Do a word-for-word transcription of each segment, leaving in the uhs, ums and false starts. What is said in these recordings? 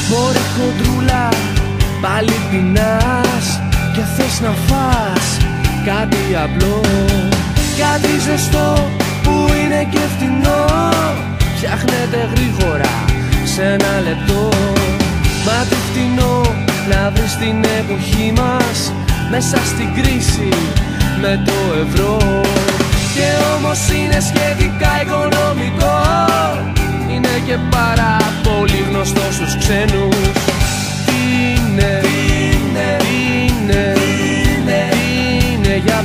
Μωρή χοντρούλα, πάλι πεινάς και θες να φας κάτι απλό, κάτι ζεστό που είναι και φτηνό. Φτιάχνεται γρήγορα σε ένα λεπτό. Μα τι φτηνό να βρεις την εποχή μας μέσα στην κρίση με το ευρώ. Και όμως είναι σχετικά οικονομικό, είναι και πάρα πολύ γνωστό στους ξένους. Τι είναι, τι είναι, τι είναι, τι είναι, τι είναι, για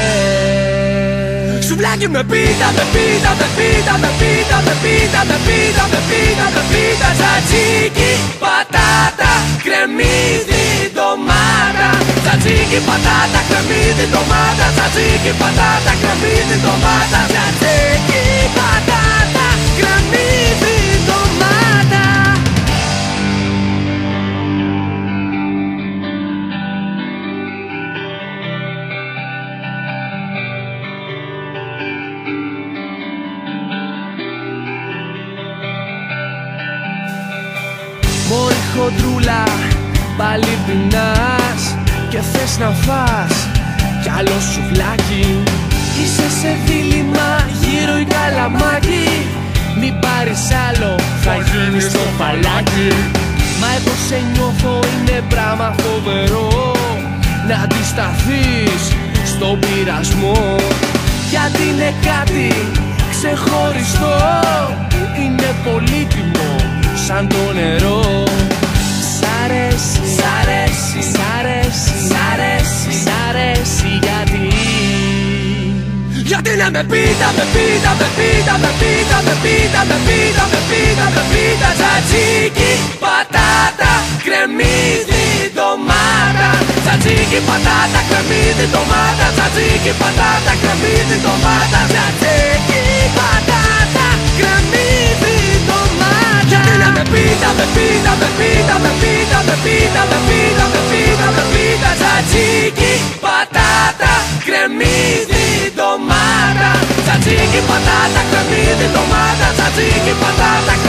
πες. Σουβλάκι με πίτα, με πίτα, με πίτα, με πίτα, με πίτα, με πίτα, με πίτα, με πίτα, τζατζίκι, πατάτα, κρεμμύδι, ντομάτα. Τζατζίκι, πατάτα, κρεμμύδι, ντομάτα. Τζατζίκι, πατάτα, κρεμμύδι, ντομάτα. Τζατζίκι, πατάτα, κρεμμύδι, ντομάτα. Μωρή χοντρούλα, πάλι πεινάς και θες να φας κι άλλο σουβλάκι. Είσαι σε δίλημμα, γύρω η καλαμάκι. Μην πάρεις άλλο, θα γίνεις το φαλάκι. Μα εγώ σε νιώθω, είναι πράγμα φοβερό να αντισταθείς στον πειρασμό. Γιατί είναι κάτι ξεχωριστό, είναι πολύτιμο σαν το νερό. Σ' αρέσει, σ' αρέσει, σ' αρέσει, σ' αρέσει, σ' αρέσει γιατί. Γιατί να με πίτα, με πίτα, με πίτα, με πίτα, με πίτα, με πίτα, με πίτα, με πίτα. Τζατζίκι, πατάτα, κρεμμύδι, ντομάτα. Τζατζίκι, πατάτα, κρεμμύδι, ντομάτα. Τζατζίκι, πατάτα, κρεμμύδι, ντομάτα. Τζατζίκι, πατάτα, κρεμμύδι, ντομάτα. Γιατί να με πίτα, με πίτα, με πίτα, με πίτα, με πίτα, με πίτα, με πίτα, με πίτα. Τζατζίκι, πατάτα, κρεμμύδι, ντομάτα. Τζατζίκι, πατάτα, κρεμμύδι, ντομάτα. Τζατζίκι, πατάτα.